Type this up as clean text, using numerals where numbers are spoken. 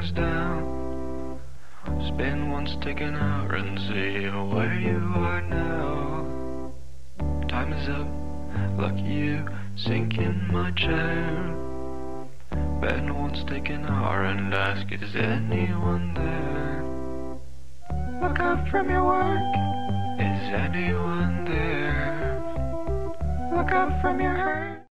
things down. Spin once, take an hour and see where you are now. Time is up, lucky you, sink in my chair. Bend once, take an hour and ask, is anyone there? Look up from your work, is anyone there? Look up from your hurt.